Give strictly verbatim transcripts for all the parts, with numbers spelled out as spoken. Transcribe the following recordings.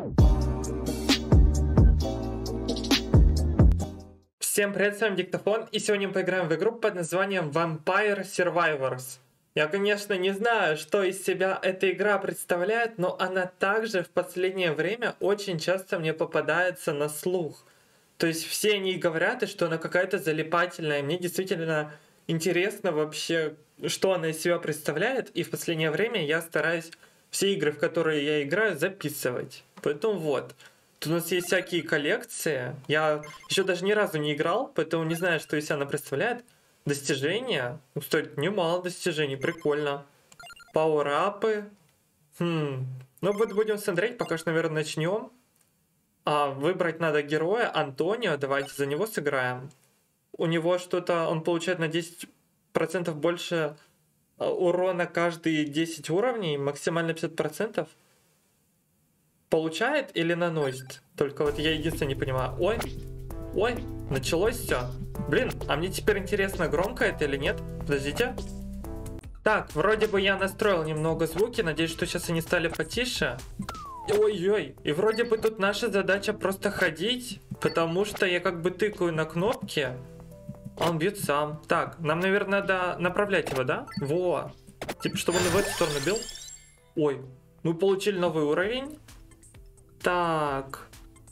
Всем привет, с вами Диктофон, и сегодня мы поиграем в игру под названием Vampire Survivors. Я, конечно, не знаю, что из себя эта игра представляет, но она также в последнее время очень часто мне попадается на слух. То есть все они говорят, и что она какая-то залипательная. Мне действительно интересно вообще, что она из себя представляет, и в последнее время я стараюсь все игры, в которые я играю, записывать. Поэтому вот. Тут у нас есть всякие коллекции. Я еще даже ни разу не играл, поэтому не знаю, что из себя она представляет. Достижения. Ну, стоит немало достижений, прикольно. Пауэрапы. Хм. Ну, вот будем смотреть, пока что, наверное, начнем. А, выбрать надо героя Антонио. Давайте за него сыграем. У него что-то, он получает на десять процентов больше урона каждые десять уровней, максимально пятьдесят процентов. Получает или наносит? Только вот я единственное не понимаю. Ой, ой, началось все. Блин, а мне теперь интересно, громко это или нет? Подождите. Так, вроде бы я настроил немного звуки. Надеюсь, что сейчас они стали потише. Ой-ой, и вроде бы тут наша задача просто ходить, потому что я как бы тыкаю на кнопки, а он бьет сам. Так, нам, наверное, надо направлять его, да? Во. Типа, чтобы он в эту сторону бил. Ой, мы получили новый уровень. Так.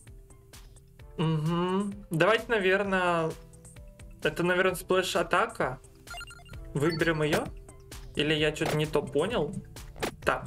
Угу. Давайте, наверное... Это, наверное, сплэш-атака. Выберем ее. Или я что-то не то понял. Так.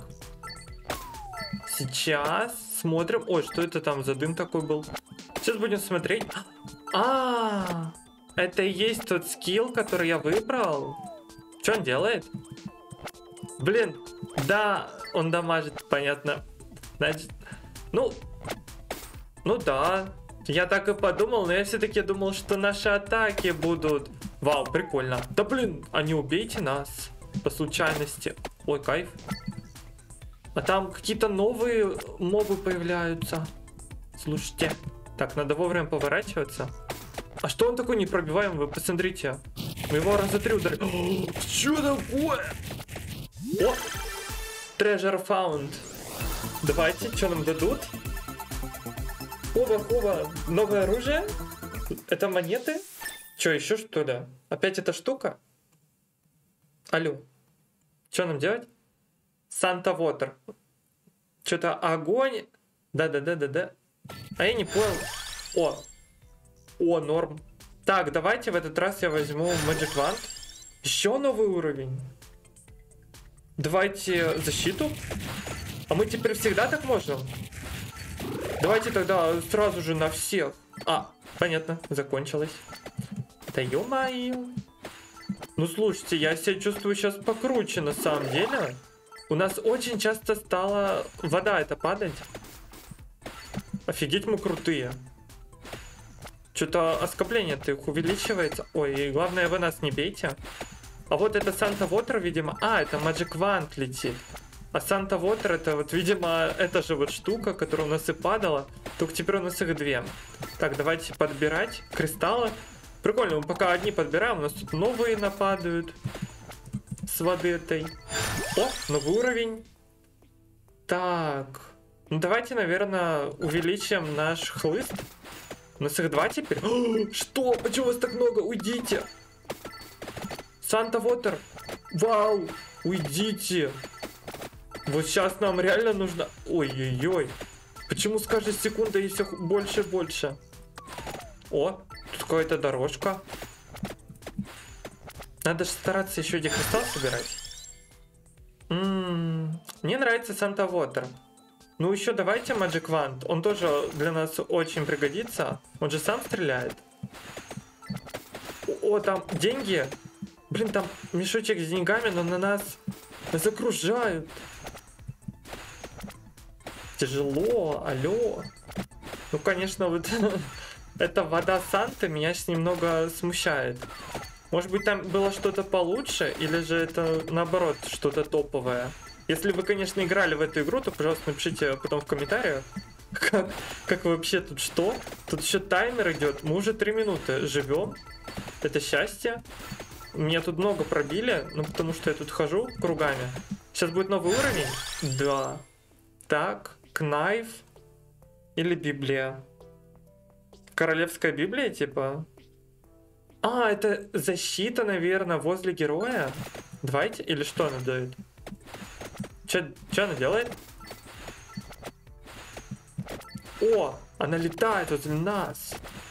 Сейчас смотрим. Ой, что это там за дым такой был? Сейчас будем смотреть. А, это и есть тот скилл, который я выбрал. Что он делает? Блин, да, он дамажит, понятно. Значит... Ну, ну да, я так и подумал, но я все-таки думал, что наши атаки будут... Вау, прикольно. Да блин, а не убейте нас по случайности. Ой, кайф. А там какие-то новые мобы появляются. Слушайте. Так, надо вовремя поворачиваться. А что он такой непробиваемый? Вы посмотрите. Мы его раза три ударили. Что такое? О! Treasure found. Давайте, что нам дадут? Оба-хоба, новое оружие? Это монеты? Что, еще что ли? Опять эта штука? Алло. Что нам делать? Санта Вотер. Что-то огонь. Да-да-да-да-да. А я не понял. О. О, норм. Так, давайте в этот раз я возьму Magic Wand. Еще новый уровень. Давайте защиту. А мы теперь всегда так можем? Давайте тогда сразу же на всех. А, понятно, закончилось. Да ё-моё. Ну слушайте, я себя чувствую сейчас покруче на самом деле. У нас очень часто стала вода это падать. Офигеть, мы крутые. Что-то оскопление-то их увеличивается. Ой, и главное, вы нас не бейте. А вот это Санта Вотер, видимо... А, это Magic Wand летит. А Санта Вотер это вот, видимо, эта же вот штука, которая у нас и падала. Только теперь у нас их две. Так, давайте подбирать кристаллы. Прикольно, мы пока одни подбираем, у нас тут новые нападают. С воды этой. О, новый уровень. Так. Ну давайте, наверное, увеличим наш хлыст. У нас их два теперь. О, что? Почему вас так много? Уйдите. Санта Вотер. Вау. Уйдите. Вот сейчас нам реально нужно... Ой-ой-ой. Почему с каждой секундой их все больше и больше? О, тут какая-то дорожка. Надо же стараться еще эти кристаллы собирать. М-м-м. Мне нравится Санта Вотер. Ну еще давайте Magic Wand. Он тоже для нас очень пригодится. Он же сам стреляет. О, там деньги. Блин, там мешочек с деньгами, но на нас закружают. Тяжело, алло. Ну, конечно, вот эта вода Санты меня сейчас немного смущает. Может быть, там было что-то получше, или же это, наоборот, что-то топовое. Если вы, конечно, играли в эту игру, то, пожалуйста, напишите потом в комментариях, как, как вообще тут что. Тут еще таймер идет, мы уже три минуты живем. Это счастье. Меня тут много пробили, ну, потому что я тут хожу кругами. Сейчас будет новый уровень? Да. Так, Knife. Или Библия? Королевская Библия, типа? А, это защита, наверное, возле героя. Давайте, или что она дает? Че, че она делает? О, она летает возле нас.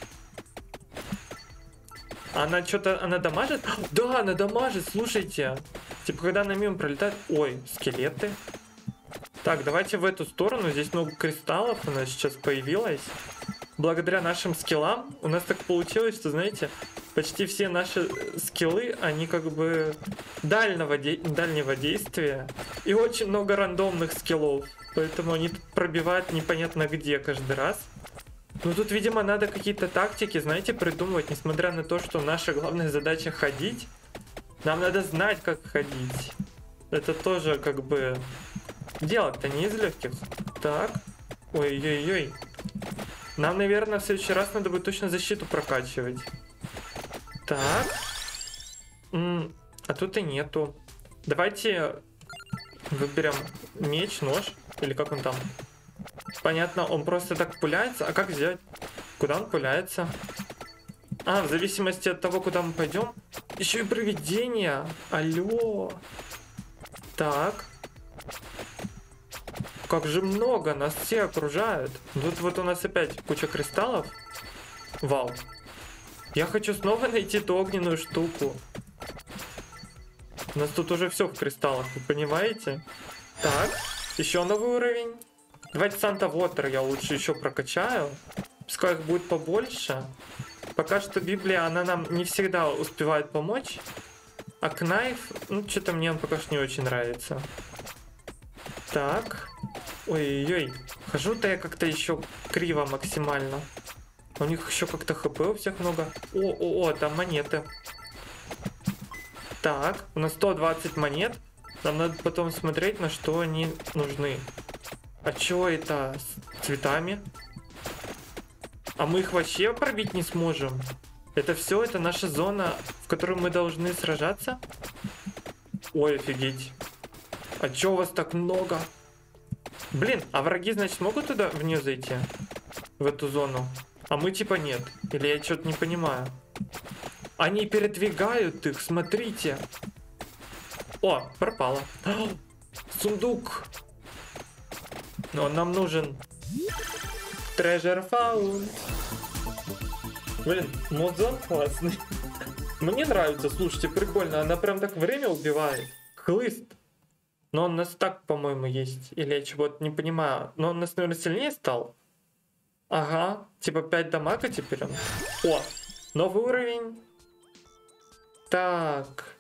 Она что-то, она дамажит? Да, она дамажит, слушайте. Типа, когда она мимо пролетает... Ой, скелеты. Так, давайте в эту сторону. Здесь много кристаллов у нас сейчас появилось. Благодаря нашим скиллам у нас так получилось, что, знаете, почти все наши скиллы, они как бы дальнего, де... дальнего действия. И очень много рандомных скиллов. Поэтому они пробивают непонятно где каждый раз. Ну тут, видимо, надо какие-то тактики, знаете, придумывать. Несмотря на то, что наша главная задача ходить, нам надо знать, как ходить. Это тоже как бы... Дело-то не из легких. Так. Ой-ой-ой. Нам, наверное, в следующий раз надо будет точно защиту прокачивать. Так. М-м, а тут и нету. Давайте выберем меч, нож. Или как он там? Понятно, он просто так пуляется. А как взять? Куда он пуляется? А, в зависимости от того, куда мы пойдем. Еще и провидение. Алло. Так. Как же много, нас все окружают. Тут вот у нас опять куча кристаллов. Вау. Я хочу снова найти ту огненную штуку. У нас тут уже все в кристаллах, вы понимаете? Так, еще новый уровень. Давайте Санта Вотер я лучше еще прокачаю. Пускай их будет побольше. Пока что Библия, она нам не всегда успевает помочь. А Кнайф, ну что-то мне он пока что не очень нравится. Так. Ой-ой-ой. Хожу-то я как-то еще криво максимально. У них еще как-то хп у всех много. О-о-о, там монеты. Так, у нас сто двадцать монет. Нам надо потом смотреть, на что они нужны. А чё это с цветами? А мы их вообще пробить не сможем. Это все, это наша зона, в которой мы должны сражаться? Ой, офигеть. А чё у вас так много? Блин, а враги, значит, могут туда, в нее зайти? В эту зону? А мы типа нет. Или я что-то не понимаю. Они передвигают их, смотрите. О, пропало. Сундук. Но нам нужен Treasure Found. Блин, модзон классный. Мне нравится, слушайте, прикольно. Она прям так время убивает. Хлыст. Но он у нас так, по-моему, есть. Или я чего-то не понимаю. Но он у нас, наверное, сильнее стал. Ага. Типа пять дамага теперь он. О, новый уровень. Так.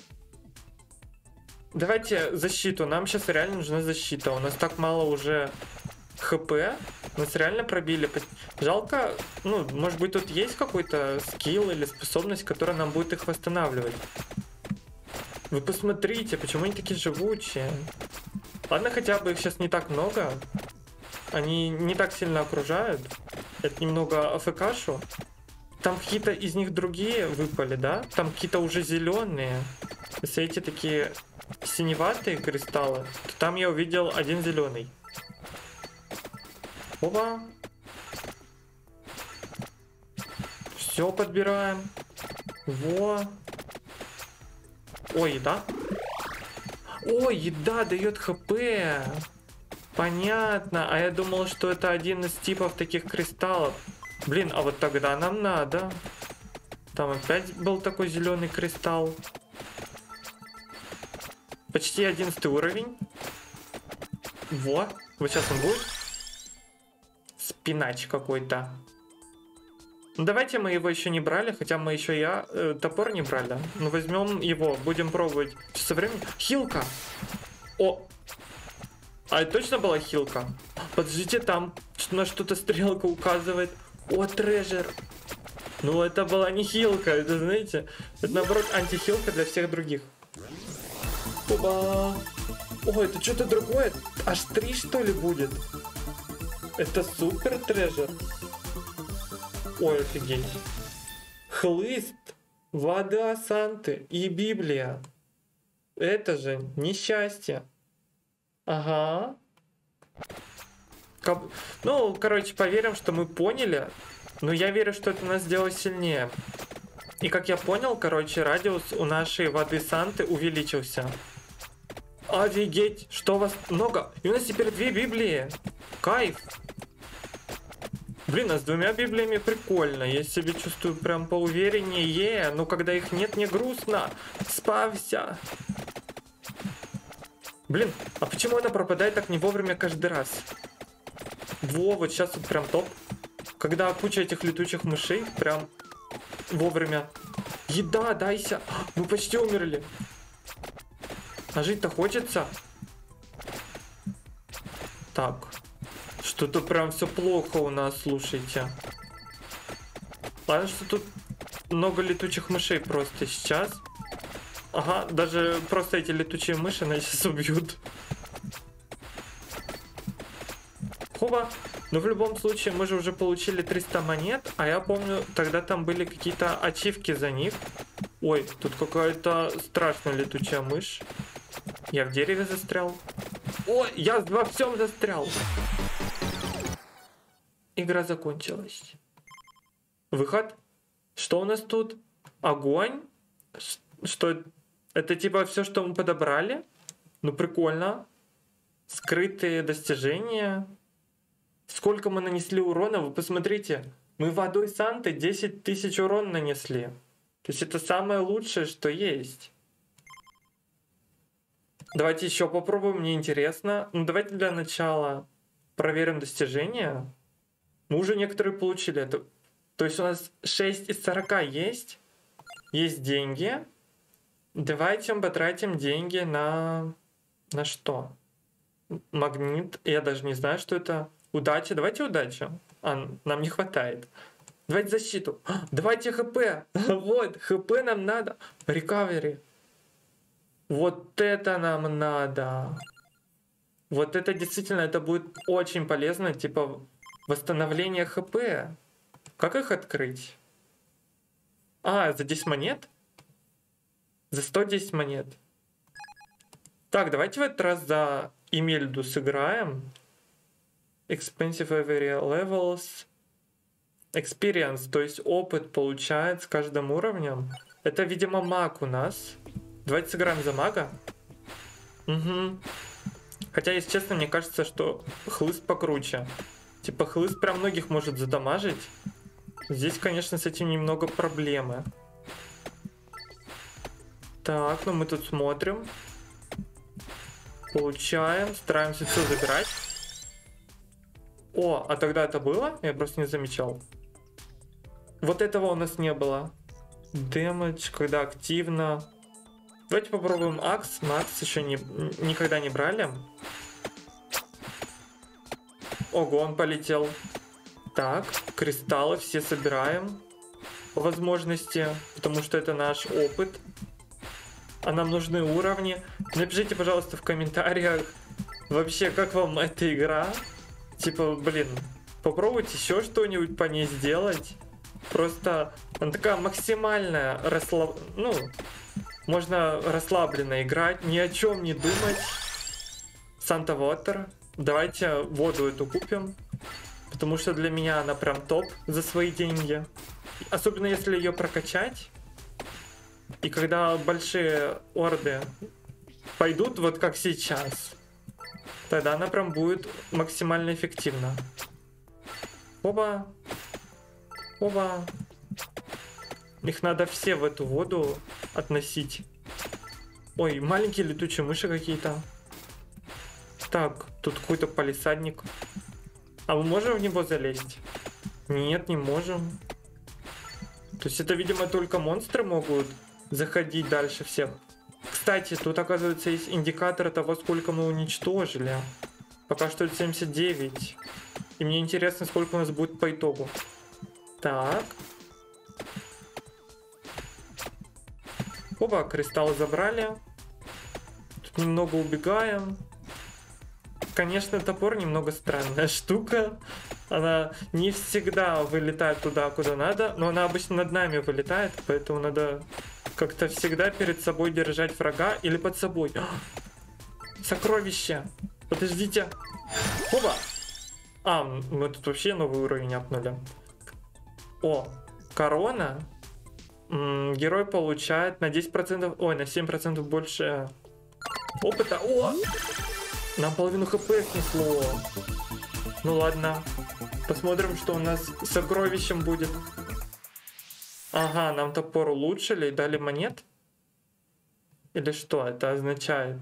Давайте защиту. Нам сейчас реально нужна защита. У нас так мало уже хп. Нас реально пробили. Жалко, ну, может быть, тут есть какой-то скилл или способность, которая нам будет их восстанавливать. Вы посмотрите, почему они такие живучие. Ладно, хотя бы их сейчас не так много. Они не так сильно окружают. Это немного АФКшу. Там какие-то из них другие выпали, да? Там какие-то уже зеленые. Если эти такие синеватые кристаллы, то там я увидел один зеленый. Опа. Все подбираем. Во. Ой, еда. Ой, еда дает хп. Понятно. А я думал, что это один из типов таких кристаллов. Блин, а вот тогда нам надо. Там опять был такой зеленый кристалл. Почти одиннадцатый уровень. Во. Вот сейчас он будет. Спинач какой-то. Ну, давайте мы его еще не брали, хотя мы еще я э, топор не брали. Ну возьмем его, будем пробовать. Что со временем? Хилка! О! А это точно была хилка? Подождите, там на что-то стрелка указывает. О, трежер! Ну это была не хилка, это знаете, это наоборот антихилка для всех других. Оба! О, это что-то другое. Аж три что ли будет? Это супер трежер. Ой, офигеть. Хлыст, вода Санты и Библия. Это же несчастье. Ага. Ну, короче, поверим, что мы поняли. Но я верю, что это нас сделает сильнее. И как я понял, короче, радиус у нашей воды Санты увеличился. Офигеть, что у вас много. И у нас теперь две Библии. Кайф. Блин, а с двумя Библиями прикольно. Я себя чувствую прям поувереннее. Но когда их нет, мне грустно. Спався. Блин, а почему она пропадает так не вовремя каждый раз? Во, вот сейчас вот прям топ. Когда куча этих летучих мышей, прям вовремя. Еда, дайся. Мы почти умерли. А жить-то хочется. Так. Что-то прям все плохо у нас, слушайте. Ладно, что тут много летучих мышей просто сейчас. Ага, даже просто эти летучие мыши нас сейчас убьют. Хоба. Но в любом случае мы же уже получили триста монет, а я помню, тогда там были какие-то ачивки за них. Ой, тут какая-то страшная летучая мышь. Я в дереве застрял. Ой, я во всем застрял. Игра закончилась. Выход. Что у нас тут? Огонь? Что это типа все, что мы подобрали? Ну прикольно. Скрытые достижения. Сколько мы нанесли урона, вы посмотрите. Мы водой Санты десять тысяч урона нанесли. То есть это самое лучшее, что есть. Давайте еще попробуем, мне интересно. Ну давайте для начала проверим достижения. Мы уже некоторые получили. Это... То есть у нас шесть из сорока есть. Есть деньги. Давайте мы потратим деньги на... На что? Магнит. Я даже не знаю, что это. Удача. Давайте удачу. А, нам не хватает. Давайте защиту. Давайте ХП. Вот, ХП нам надо. Рекавери. Вот это нам надо. Вот это действительно, это будет очень полезно. Типа восстановление ХП. Как их открыть? А, за десять монет? За сто десять монет. Так, давайте в этот раз за Эмильду сыграем. Expensive every levels. Experience, то есть опыт получает с каждым уровнем. Это, видимо, маг у нас. Давайте сыграем за мага. Угу. Хотя, если честно, мне кажется, что хлыст покруче. Типа хлыст прям многих может задамажить. Здесь, конечно, с этим немного проблемы. Так, ну мы тут смотрим. Получаем, стараемся все забирать. О, а тогда это было? Я просто не замечал. Вот этого у нас не было. Дэмэдж, когда активно. Давайте попробуем Акс. Мы Акс еще не, никогда не брали. Ого, он полетел. Так, кристаллы все собираем. По возможности, потому что это наш опыт. А нам нужны уровни. Напишите, пожалуйста, в комментариях, вообще, как вам эта игра. Типа, блин, попробуйте еще что-нибудь по ней сделать. Просто она такая максимальная, расслаб... ну, можно расслабленно играть, ни о чем не думать. Санта Вотер. Давайте воду эту купим, потому что для меня она прям топ за свои деньги. Особенно если ее прокачать. И когда большие орды пойдут, вот как сейчас, тогда она прям будет максимально эффективна. Оба. Оба. Их надо все в эту воду относить. Ой, маленькие летучие мыши какие-то. Так, тут какой-то палисадник. А мы можем в него залезть? Нет, не можем. То есть это, видимо, только монстры могут заходить дальше всех. Кстати, тут, оказывается, есть индикатор того, сколько мы уничтожили. Пока что это семьдесят девять. И мне интересно, сколько у нас будет по итогу. Так. Оба, кристаллы забрали. Тут немного убегаем. Конечно, топор немного странная штука. Она не всегда вылетает туда, куда надо. Но она обычно над нами вылетает. Поэтому надо как-то всегда перед собой держать врага или под собой. Сокровище! Подождите. Оба! А, мы тут вообще новый уровень апнули. О, корона. М-м, герой получает на десять процентов, ой, на семь процентов больше опыта. О! Нам половину хп снесло. Ну ладно. Посмотрим, что у нас с сокровищем будет. Ага, нам топор улучшили и дали монет. Или что это означает?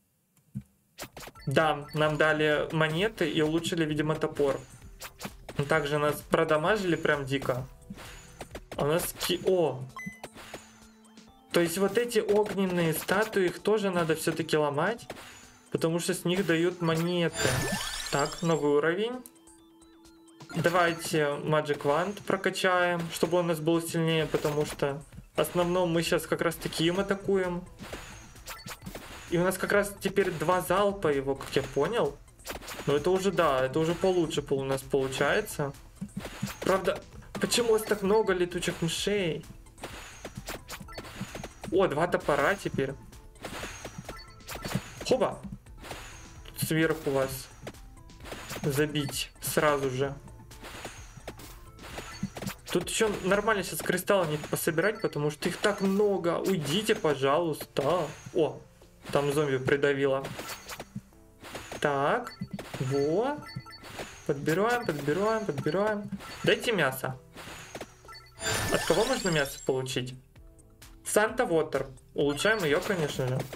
Да, нам дали монеты и улучшили, видимо, топор. Также нас продамажили прям дико. А у нас ки... О! То есть вот эти огненные статуи, их тоже надо все-таки ломать. Потому что с них дают монеты. Так, новый уровень. Давайте Magic Wand прокачаем, чтобы он у нас был сильнее, потому что в основном мы сейчас как раз таки им атакуем. И у нас как раз теперь два залпа его, как я понял. Но это уже, да, это уже получше у нас получается. Правда, почему у вас так много летучих мышей? О, два топора теперь. Хоба! Сверху вас забить сразу же. Тут еще нормально сейчас кристаллы не пособирать, потому что их так много. Уйдите, пожалуйста. О, там зомби придавило. Так, во. Подбираем, подбираем, подбираем. Дайте мясо. От кого можно мясо получить? Санта Вотер. Улучшаем ее, конечно же.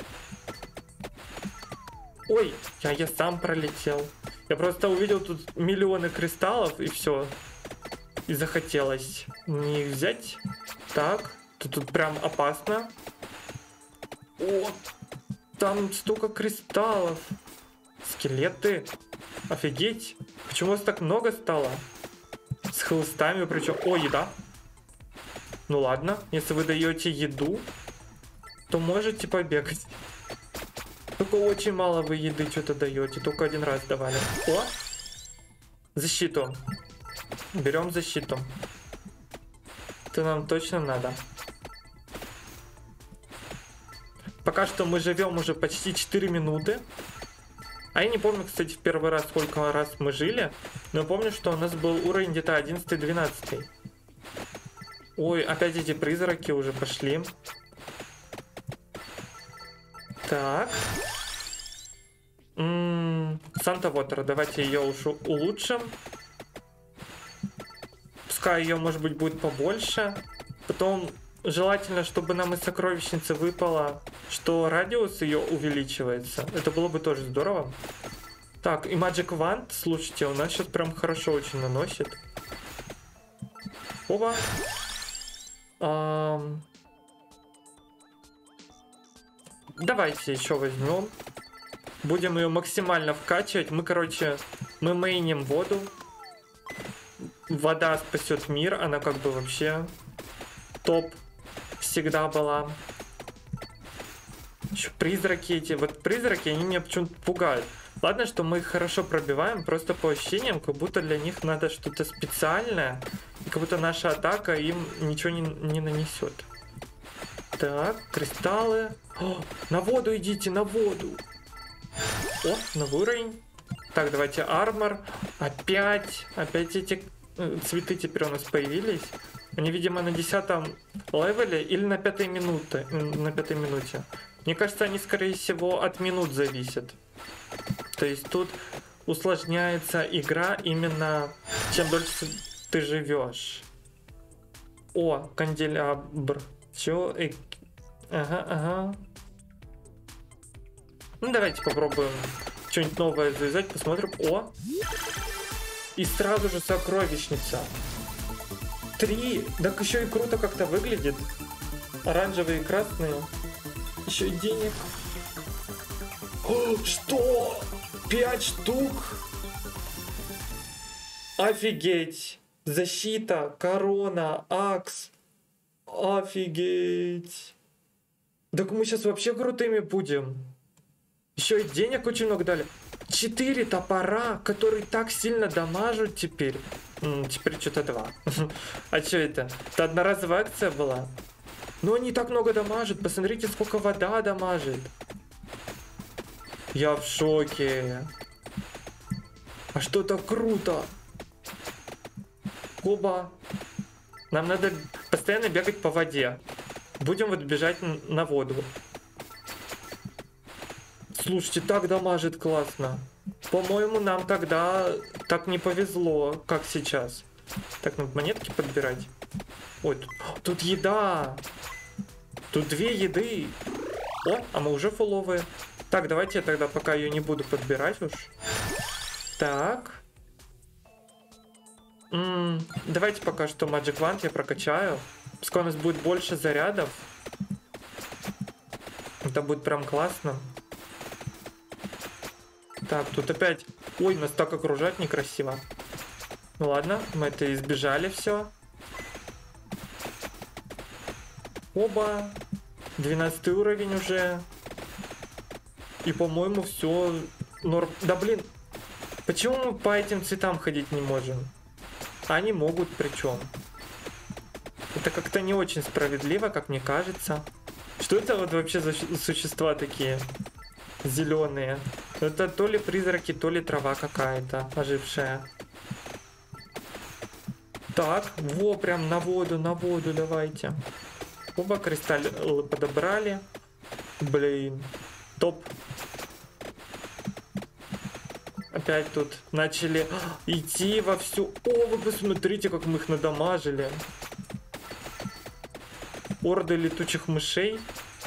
Ой, я, я сам пролетел. Я просто увидел тут миллионы кристаллов и все. И захотелось мне их взять. Так, тут, тут прям опасно. О, там столько кристаллов. Скелеты. Офигеть. Почему у вас так много стало? С хлыстами причем. О, еда. Ну ладно, если вы даете еду, то можете побегать. Только очень мало вы еды что-то даете. Только один раз давали. О! Защиту. Берем защиту. Это нам точно надо. Пока что мы живем уже почти четыре минуты. А я не помню, кстати, в первый раз, сколько раз мы жили. Но помню, что у нас был уровень где-то одиннадцатый-двенадцатый. Ой, опять эти призраки уже пошли. Так. Санта Вотер, давайте ее улучшим. Пускай ее, может быть, будет побольше. Потом желательно, чтобы нам из сокровищницы выпало, что радиус ее увеличивается. Это было бы тоже здорово. Так, и Magic Wand, слушайте, у нас сейчас прям хорошо очень наносит. Опа. Um... Давайте еще возьмем. Будем ее максимально вкачивать. Мы, короче, мы мейним воду. Вода спасет мир. Она как бы вообще топ всегда была. Еще призраки эти. Вот призраки, они меня почему-то пугают. Ладно, что мы их хорошо пробиваем. Просто по ощущениям, как будто для них надо что-то специальное. И как будто наша атака им ничего не, не нанесет. Так, кристаллы. О, на воду идите, на воду. О, новый уровень. Так, давайте армор. Опять, опять эти э, цветы теперь у нас появились. Они, видимо, на десятом левеле или на пятой минуте. На пятой минуте. Мне кажется, они, скорее всего, от минут зависят. То есть тут усложняется игра именно чем дольше ты живешь. О, канделябр. Чё? Э, ага, ага. Ну, давайте попробуем что-нибудь новое завязать, посмотрим. О! И сразу же сокровищница. Три! Так еще и круто как-то выглядит. Оранжевые и красные. Еще и денег. О, что? Пять штук? Офигеть! Защита, корона, акс. Офигеть! Так мы сейчас вообще крутыми будем. Еще и денег очень много дали. Четыре топора, которые так сильно дамажат теперь. М-м, теперь что-то два. А что это? Это одноразовая акция была? Но они так много дамажат. Посмотрите, сколько вода дамажит. Я в шоке. А что так круто? Оба. Нам надо постоянно бегать по воде. Будем вот бежать на воду. Слушайте, так дамажит классно. По-моему, нам тогда так не повезло, как сейчас. Так, надо монетки подбирать. Ой, тут, тут еда. Тут две еды. О, а мы уже фуловые. Так, давайте я тогда пока ее не буду подбирать уж. Так. М-м, давайте пока что Magic Wand я прокачаю. Пускай у нас будет больше зарядов. Это будет прям классно. Так, тут опять... Ой, нас так окружать некрасиво. Ну ладно, мы это избежали все. Оба. двенадцатый уровень уже. И, по-моему, все норм. Да блин, почему мы по этим цветам ходить не можем? Они могут, причем. Это как-то не очень справедливо, как мне кажется. Что это вот вообще за существа такие зеленые? Это то ли призраки, то ли трава какая-то ожившая. Так, во, прям на воду, на воду давайте. Оба кристаллы подобрали. Блин, топ. Опять тут начали идти вовсю. О, вы посмотрите, как мы их надамажили. Орды летучих мышей.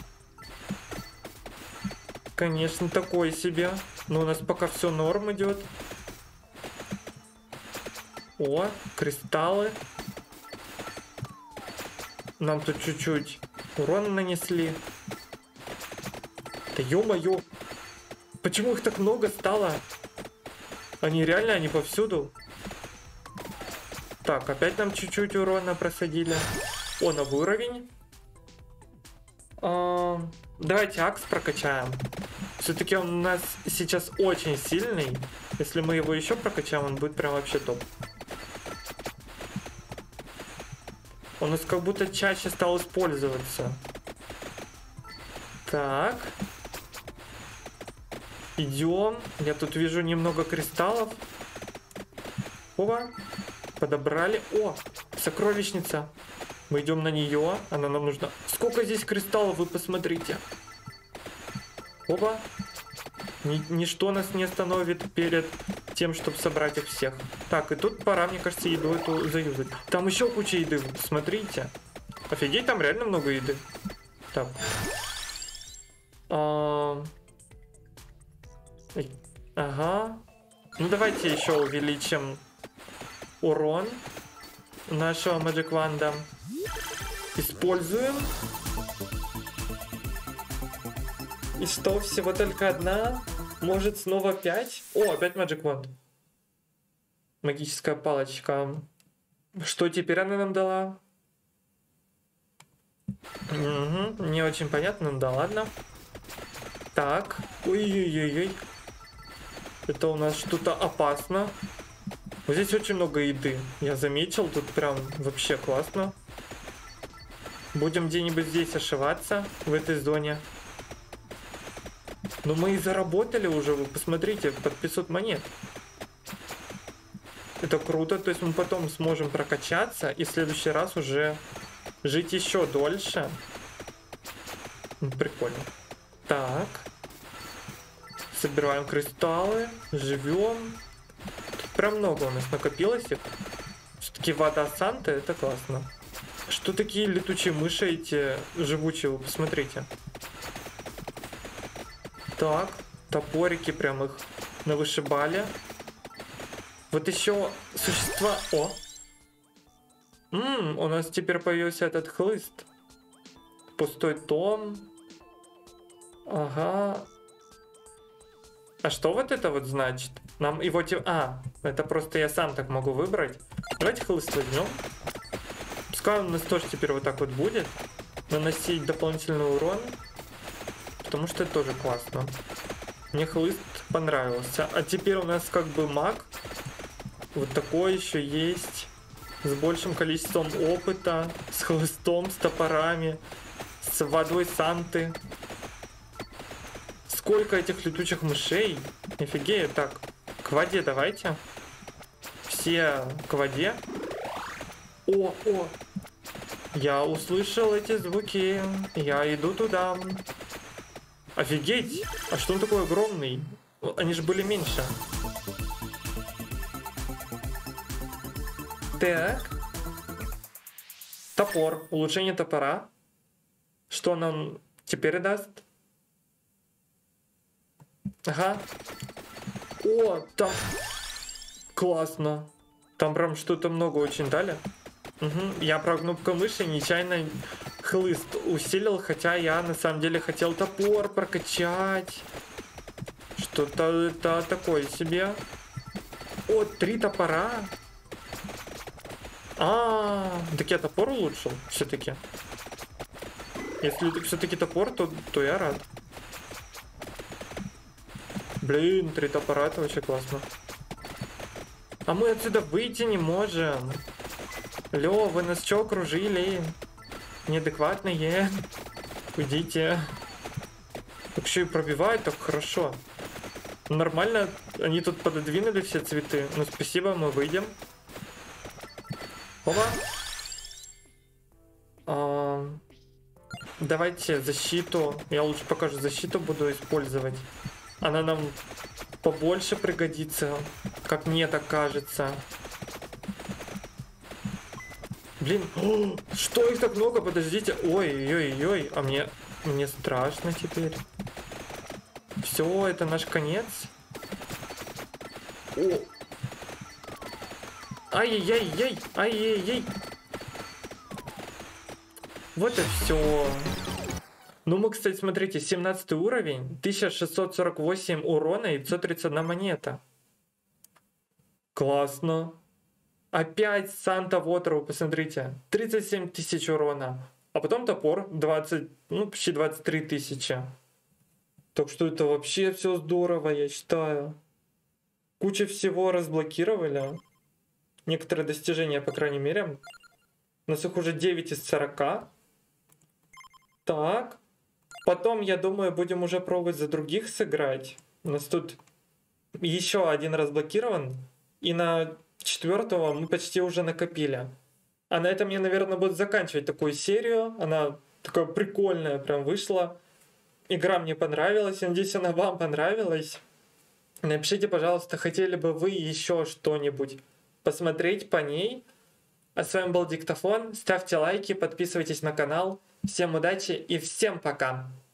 Конечно, такое себе. Но у нас пока все норм идет. О, кристаллы. Нам тут чуть-чуть урона нанесли. Да ё-моё. Почему их так много стало? Они реально, они повсюду. Так, опять нам чуть-чуть урона просадили. О, новый уровень. А, давайте Акс прокачаем. Все-таки он у нас сейчас очень сильный. Если мы его еще прокачаем, он будет прям вообще топ. Он у нас как будто чаще стал использоваться. Так. Идем. Я тут вижу немного кристаллов. Опа. Подобрали. О, сокровищница. Мы идем на нее. Она нам нужна. Сколько здесь кристаллов, вы посмотрите. Опа. Ни, ничто нас не остановит перед тем, чтобы собрать их всех. Так, и тут пора, мне кажется, еду эту заюзать. Там еще куча еды, смотрите. Офигеть, там реально много еды. Так. А... Ага. Ну давайте еще увеличим урон нашего Magic Wand. Используем. И что, всего только одна? Может, снова пять? О, опять Magic Wand. Магическая палочка. Что теперь она нам дала? Угу, не очень понятно, ну да ладно. Так. Ой-ой-ой-ой. Это у нас что-то опасно. Вот здесь очень много еды. Я заметил, тут прям вообще классно. Будем где-нибудь здесь ошиваться, в этой зоне. Но мы и заработали уже, вы посмотрите, под пятьсот монет. Это круто, то есть мы потом сможем прокачаться и в следующий раз уже жить еще дольше. Прикольно. Так. Собираем кристаллы, живем. Тут прям много у нас накопилось их. Все-таки вода Санта, это классно. Что такие летучие мыши эти живучие, вы посмотрите. Так, топорики прям их навышибали. Вот еще существа... О! Ммм, у нас теперь появился этот хлыст. Пустой том. Ага. А что вот это вот значит? Нам его... Те... А, это просто я сам так могу выбрать. Давайте хлыст возьмем. Пускай он у нас тоже теперь вот так вот будет. Наносить дополнительный урон. Потому что это тоже классно. Мне хлыст понравился. А теперь у нас как бы маг. Вот такой еще есть. С большим количеством опыта. С хлыстом, с топорами. С водой Санты. Сколько этих летучих мышей. Офигеть. Так, К воде давайте. Все к воде. О, о. Я услышал эти звуки. Я иду туда. Офигеть. А что он такой огромный? Они же были меньше. Так. Топор. Улучшение топора. Что нам теперь даст? Ага. О, там... Классно. Там прям что-то много очень дали. Угу. Я про кнопку мыши нечаянно хлыст усилил, хотя я на самом деле хотел топор прокачать. Что-то это такое себе. О, три топора. А, так я топор улучшил все-таки. Если это все-таки топор, то, то я рад. Блин, три топора, это очень классно. А мы отсюда выйти не можем. Лё, вы нас чё окружили? Неадекватные. Уйдите. Так еще и пробивают так хорошо. Нормально, они тут пододвинули все цветы. Ну спасибо, мы выйдем. Опа. А, давайте защиту. Я лучше покажу защиту, буду использовать. Она нам побольше пригодится, как мне так кажется. Блин, о, что их так много? Подождите. Ой-ой-ой, а мне, мне страшно теперь. Все, это наш конец. О. Ай-яй-яй, ай-яй-яй. Вот и все. Ну мы, кстати, смотрите, семнадцатый уровень, тысяча шестьсот сорок восемь урона и пятьсот тридцать одна монета. Классно. Опять Санта Вотеру, посмотрите, тридцать семь тысяч урона. А потом топор двадцать, ну почти двадцать три тысячи. Так что это вообще все здорово, я считаю. Куча всего разблокировали. Некоторые достижения, по крайней мере. У нас их уже девять из сорока. Так. Потом, я думаю, будем уже пробовать за других сыграть. У нас тут еще один разблокирован. И на четвертого мы почти уже накопили. А на этом я, наверное, буду заканчивать такую серию. Она такая прикольная прям вышла. Игра мне понравилась. Я надеюсь, она вам понравилась. Напишите, пожалуйста, хотели бы вы еще что-нибудь посмотреть по ней. А с вами был Диктофон. Ставьте лайки, подписывайтесь на канал. Всем удачи и всем пока!